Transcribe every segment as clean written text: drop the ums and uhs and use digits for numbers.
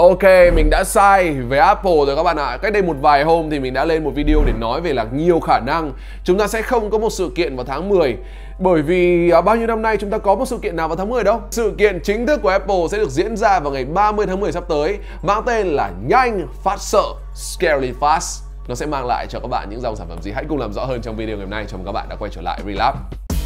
Ok, mình đã sai về Apple rồi các bạn ạ. Cách đây một vài hôm thì mình đã lên một video để nói về là nhiều khả năng chúng ta sẽ không có một sự kiện vào tháng 10. Bởi vì bao nhiêu năm nay chúng ta có một sự kiện nào vào tháng 10 đâu. Sự kiện chính thức của Apple sẽ được diễn ra vào ngày 30 tháng 10 sắp tới, mang tên là Nhanh, Phát, Sợ, Scarily Fast. Nó sẽ mang lại cho các bạn những dòng sản phẩm gì? Hãy cùng làm rõ hơn trong video ngày hôm nay. Chào mừng các bạn đã quay trở lại Relab.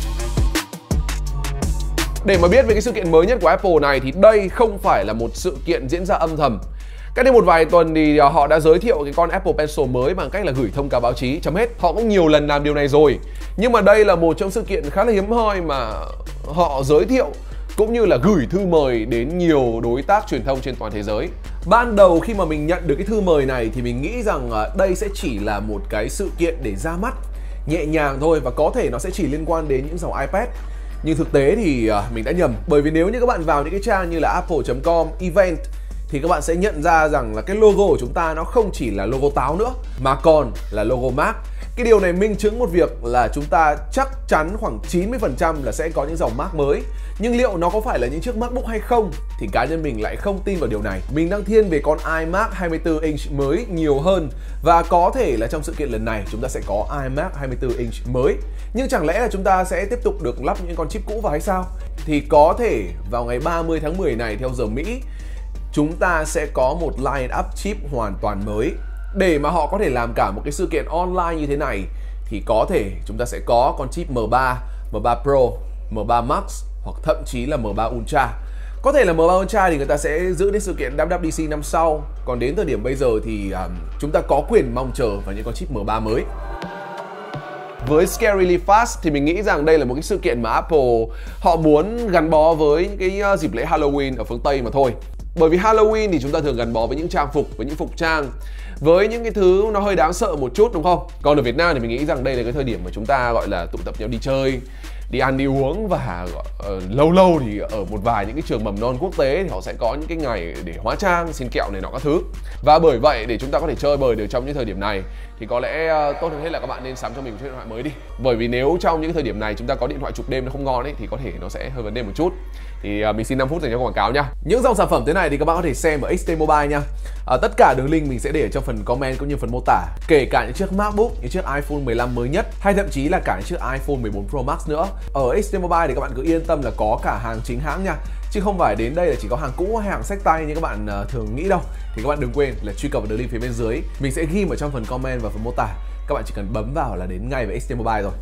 Để mà biết về cái sự kiện mới nhất của Apple này thì đây không phải là một sự kiện diễn ra âm thầm. Cách đây một vài tuần thì họ đã giới thiệu cái con Apple Pencil mới bằng cách là gửi thông cáo báo chí, chấm hết. Họ cũng nhiều lần làm điều này rồi. Nhưng mà đây là một trong sự kiện khá là hiếm hoi mà họ giới thiệu cũng như là gửi thư mời đến nhiều đối tác truyền thông trên toàn thế giới. Ban đầu khi mà mình nhận được cái thư mời này thì mình nghĩ rằng đây sẽ chỉ là một cái sự kiện để ra mắt nhẹ nhàng thôi, và có thể nó sẽ chỉ liên quan đến những dòng iPad. Nhưng thực tế thì mình đã nhầm. Bởi vì nếu như các bạn vào những cái trang như là apple.com event thì các bạn sẽ nhận ra rằng là cái logo của chúng ta nó không chỉ là logo táo nữa mà còn là logo Mac. Cái điều này minh chứng một việc là chúng ta chắc chắn khoảng 90% là sẽ có những dòng Mac mới. Nhưng liệu nó có phải là những chiếc MacBook hay không thì cá nhân mình lại không tin vào điều này. Mình đang thiên về con iMac 24 inch mới nhiều hơn, và có thể là trong sự kiện lần này chúng ta sẽ có iMac 24 inch mới. Nhưng chẳng lẽ là chúng ta sẽ tiếp tục được lắp những con chip cũ vào hay sao? Thì có thể vào ngày 30 tháng 10 này theo giờ Mỹ, chúng ta sẽ có một line-up chip hoàn toàn mới. Để mà họ có thể làm cả một cái sự kiện online như thế này thì có thể chúng ta sẽ có con chip M3, M3 Pro, M3 Max hoặc thậm chí là M3 Ultra. Có thể là M3 Ultra thì người ta sẽ giữ đến sự kiện WWDC năm sau. Còn đến thời điểm bây giờ thì chúng ta có quyền mong chờ vào những con chip M3 mới. Với Scarily Fast thì mình nghĩ rằng đây là một cái sự kiện mà Apple họ muốn gắn bó với những cái dịp lễ Halloween ở phương Tây mà thôi. Bởi vì Halloween thì chúng ta thường gắn bó với những trang phục, với những phục trang, với những cái thứ nó hơi đáng sợ một chút, đúng không? Còn ở Việt Nam thì mình nghĩ rằng đây là cái thời điểm mà chúng ta gọi là tụ tập nhau đi chơi, đi ăn đi uống, và lâu lâu thì ở một vài những cái trường mầm non quốc tế thì họ sẽ có những cái ngày để hóa trang, xin kẹo này nọ các thứ. Và bởi vậy để chúng ta có thể chơi bời được trong những thời điểm này thì có lẽ tốt hơn hết là các bạn nên sắm cho mình một chiếc điện thoại mới đi. Bởi vì nếu trong những thời điểm này chúng ta có điện thoại chụp đêm nó không ngon ấy thì có thể nó sẽ hơi vấn đề một chút. Thì mình xin 5 phút dành cho quảng cáo nha. Những dòng sản phẩm thế này thì các bạn có thể xem ở XT Mobile nha. Tất cả đường link mình sẽ để ở trong phần comment cũng như phần mô tả. Kể cả những chiếc MacBook, những chiếc iPhone 15 mới nhất, hay thậm chí là cả những chiếc iPhone 14 Pro Max nữa. Ở XT Mobile thì các bạn cứ yên tâm là có cả hàng chính hãng nha, chứ không phải đến đây là chỉ có hàng cũ hay hàng xách tay như các bạn thường nghĩ đâu. Thì các bạn đừng quên là truy cập vào đường link phía bên dưới. Mình sẽ ghi ở trong phần comment và phần mô tả. Các bạn chỉ cần bấm vào là đến ngay với XT Mobile rồi.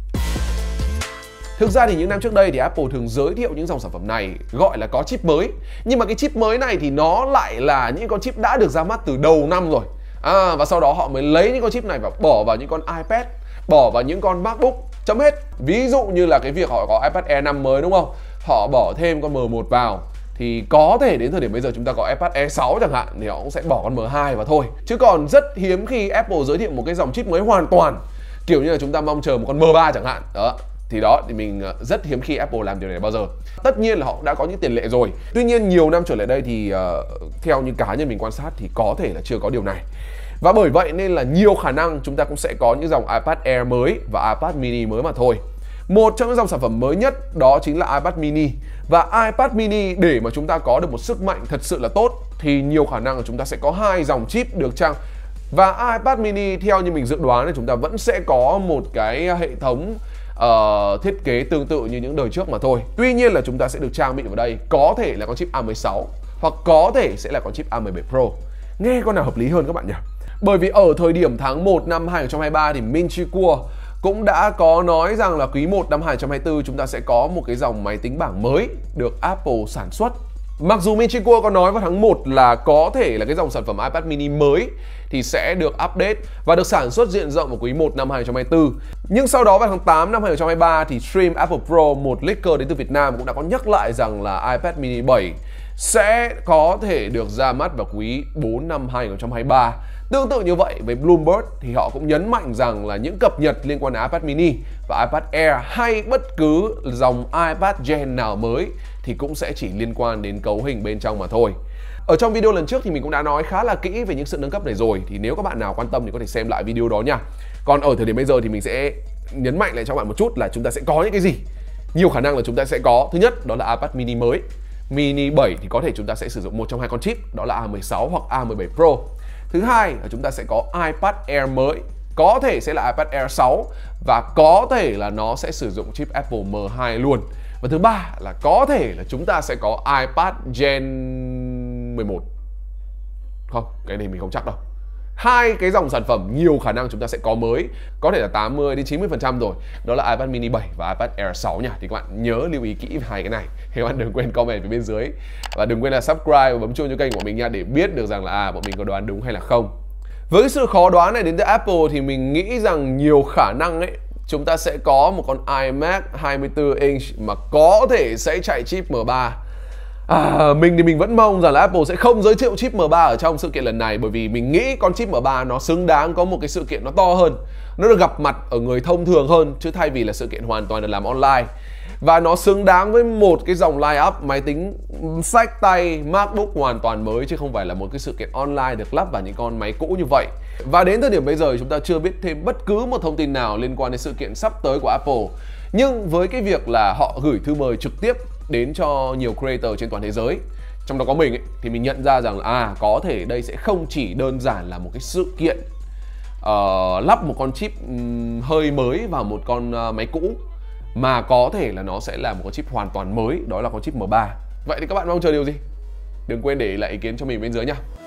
Thực ra thì những năm trước đây thì Apple thường giới thiệu những dòng sản phẩm này gọi là có chip mới. Nhưng mà cái chip mới này thì nó lại là những con chip đã được ra mắt từ đầu năm rồi. Và sau đó họ mới lấy những con chip này và bỏ vào những con iPad, bỏ vào những con MacBook, chấm hết. Ví dụ như là cái việc họ có iPad Air 5 mới, đúng không? Họ bỏ thêm con M1 vào thì có thể đến thời điểm bây giờ chúng ta có iPad Air 6 chẳng hạn thì họ cũng sẽ bỏ con M2 vào thôi. Chứ còn rất hiếm khi Apple giới thiệu một cái dòng chip mới hoàn toàn, kiểu như là chúng ta mong chờ một con M3 chẳng hạn. Thì mình rất hiếm khi Apple làm điều này bao giờ. Tất nhiên là họ đã có những tiền lệ rồi. Tuy nhiên nhiều năm trở lại đây thì theo như cá nhân mình quan sát thì có thể là chưa có điều này. Và bởi vậy nên là nhiều khả năng chúng ta cũng sẽ có những dòng iPad Air mới và iPad mini mới mà thôi. Một trong những dòng sản phẩm mới nhất đó chính là iPad mini. Và iPad mini để mà chúng ta có được một sức mạnh thật sự là tốt thì nhiều khả năng là chúng ta sẽ có hai dòng chip được trang. Và iPad mini theo như mình dự đoán thì chúng ta vẫn sẽ có một cái hệ thống thiết kế tương tự như những đời trước mà thôi. Tuy nhiên là chúng ta sẽ được trang bị vào đây có thể là con chip A16 hoặc có thể sẽ là con chip A17 Pro. Nghe con nào hợp lý hơn các bạn nhỉ? Bởi vì ở thời điểm tháng 1 năm 2023 thì Min Chi Kuo cũng đã có nói rằng là quý 1 năm 2024 chúng ta sẽ có một cái dòng máy tính bảng mới được Apple sản xuất. Mặc dù Min Chi Kuo có nói vào tháng 1 là có thể là cái dòng sản phẩm iPad mini mới thì sẽ được update và được sản xuất diện rộng vào quý 1 năm 2024. Nhưng sau đó vào tháng 8 năm 2023 thì Stream Apple Pro, một leaker đến từ Việt Nam cũng đã có nhắc lại rằng là iPad mini 7 sẽ có thể được ra mắt vào quý 4 năm 2023. Tương tự như vậy với Bloomberg thì họ cũng nhấn mạnh rằng là những cập nhật liên quan đến iPad mini và iPad Air hay bất cứ dòng iPad Gen nào mới thì cũng sẽ chỉ liên quan đến cấu hình bên trong mà thôi. Ở trong video lần trước thì mình cũng đã nói khá là kỹ về những sự nâng cấp này rồi, thì nếu các bạn nào quan tâm thì có thể xem lại video đó nha. Còn ở thời điểm bây giờ thì mình sẽ nhấn mạnh lại cho các bạn một chút là chúng ta sẽ có những cái gì. Nhiều khả năng là chúng ta sẽ có. Thứ nhất đó là iPad mini mới. mini 7 thì có thể chúng ta sẽ sử dụng một trong hai con chip, đó là A16 hoặc A17 Pro. Thứ hai là chúng ta sẽ có iPad Air mới, có thể sẽ là iPad Air 6 và có thể là nó sẽ sử dụng chip Apple M2 luôn. Và thứ ba là có thể là chúng ta sẽ có iPad Gen 11. Không, cái này mình không chắc đâu. Hai cái dòng sản phẩm nhiều khả năng chúng ta sẽ có mới, có thể là 80 đến 90% rồi. Đó là iPad mini 7 và iPad Air 6 nha. Thì các bạn nhớ lưu ý kỹ về hai cái này. Các bạn đừng quên comment phía bên dưới. Và đừng quên là subscribe và bấm chuông cho kênh của mình nha, để biết được rằng là bọn mình có đoán đúng hay là không. Với cái sự khó đoán này đến từ Apple thì mình nghĩ rằng nhiều khả năng ấy chúng ta sẽ có một con iMac 24 inch mà có thể sẽ chạy chip M3. Mình thì mình vẫn mong rằng là Apple sẽ không giới thiệu chip M3 ở trong sự kiện lần này, bởi vì mình nghĩ con chip M3 nó xứng đáng có một cái sự kiện nó to hơn, nó được gặp mặt ở người thông thường hơn, chứ thay vì là sự kiện hoàn toàn được làm online. Và nó xứng đáng với một cái dòng line-up máy tính xách tay MacBook hoàn toàn mới, chứ không phải là một cái sự kiện online được lắp vào những con máy cũ như vậy. Và đến thời điểm bây giờ chúng ta chưa biết thêm bất cứ một thông tin nào liên quan đến sự kiện sắp tới của Apple. Nhưng với cái việc là họ gửi thư mời trực tiếp đến cho nhiều creator trên toàn thế giới, trong đó có mình ấy, thì mình nhận ra rằng là có thể đây sẽ không chỉ đơn giản là một cái sự kiện lắp một con chip hơi mới vào một con máy cũ, mà có thể là nó sẽ là một con chip hoàn toàn mới, đó là con chip M3. Vậy thì các bạn mong chờ điều gì? Đừng quên để lại ý kiến cho mình bên dưới nha.